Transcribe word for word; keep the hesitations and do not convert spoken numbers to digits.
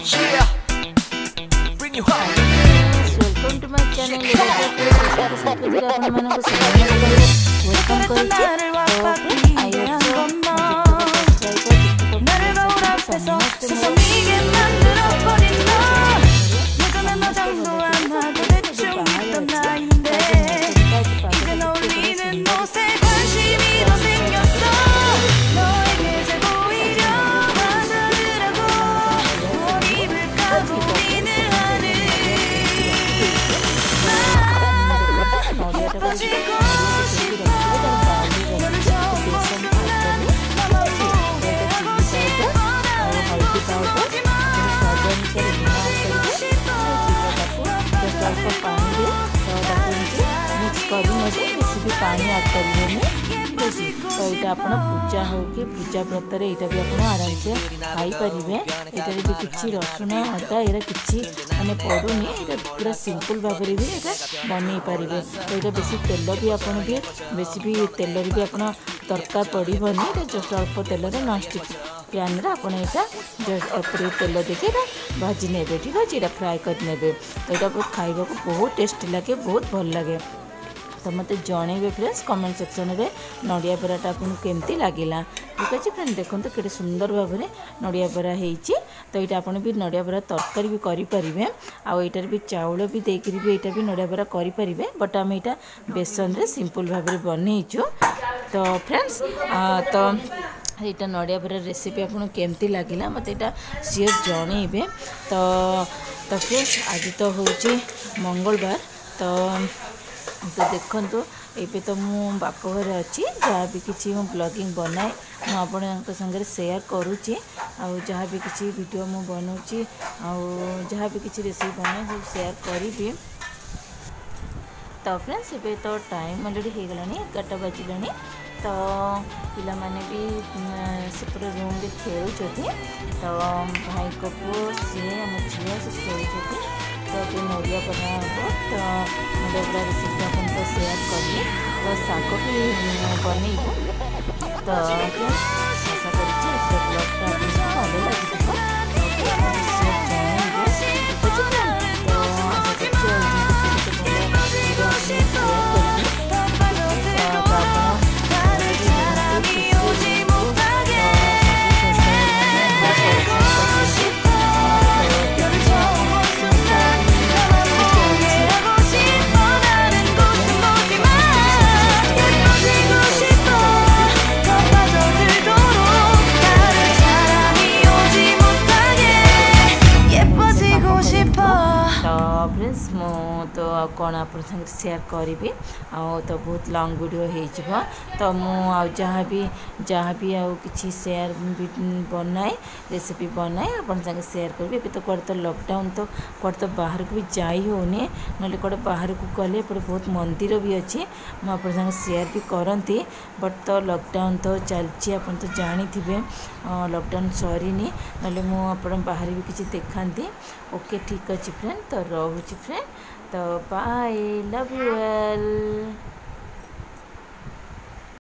Yeah, bring you home. Welcome to my channel. Welcome पानी add करेंगे तो यहाँ आप पूजा हो कि पूजा व्रत यहाँ भी आप आराम से खाई पारे। यहाँ भी किसी रसुण अदा यहाँ कि मैंने पड़ूनी ये पूरा सिंपल भाव में भी यहाँ बन पारे। तो यहाँ बेसी तेल भी आप भी बेसी भी तेल भी आप दरकार पड़ोनी जस्ट अल्प तेल नॉनस्टिक पैन रे आप जस्ट अल्प तेल देखे भाजी ने ठीक अच्छे यहाँ फ्राए करने। तो यहाँ बहुत खाइबा बहुत टेस्टी लगे बहुत भल लगे। तो मत जनइबे फ्रेंड्स कमेंट सेक्शन में नड़िया बराटा आपको केमती लगिला ठीक अच्छे फ्रेंड। देखो तो कि सुंदर भाव में नड़िया बरा होती। तो यहाँ आपड़ भी नड़िया बरा तरकारी भी करें आईटार भी चाउल भी देकर भी यहाँ भी नड़िया बरा करें बट आम यहाँ बेसन रे सिंपल भाव में बनईचु। तो फ्रेंड्स तो यहाँ नड़िया बरा रेसिपी आपको केमती लगिला मत यहाँ सियोर जनइबे। तो तो फ्रेंड्स आज तो हूँ मंगलवार तो तो देखो ये तो मु बापघर अच्छी जहाँ भी किसी मु ब्लॉगिंग बनाए मुझे संगे शेयर करुच्ची जहाँ भी किसी वीडियो मु बनाऊँगी जहाँ भी किसी रेसिपी बनाए सब शेयर करी। तो फ्रेंड्स ये तो टाइम अलरेडी हो गला एगारटा बाजिला तो पिला माने भी सेपटे रूम में खेलुं। तो भाई को पुओ सी आम झील से खेलुं। तो ये नड़िया बना हम तो नड़िया बड़ा रेसिपी अपन तो शेयर करी तो शाग भी बनइबू। तो आशा कर ब्लॉगटा भल लगे फ्रेंड्स मु तो कौन आप शेयर करी तो बहुत लॉन्ग वीडियो हो। तो मु जहाँ भी जहाँ भी आउ कि शेयर बनाए रेसिपी बनाए अपन संगे शेयर करी। तो कौन तो लॉकडाउन तो कौन तो बाहर को भी जाई होनी ना कौन बाहर को गले बहुत मंदिर भी अच्छी मुझे संगे शेयर भी करती बट तो लॉकडाउन तो चलती आप तो जानी थे लॉकडाउन सरीनी ना मुझे बाहर भी किसी देखती। ओके ठीक अच्छे फ्रेंड तो रोचे फ्रेंड तो बाय लव यू ऑल।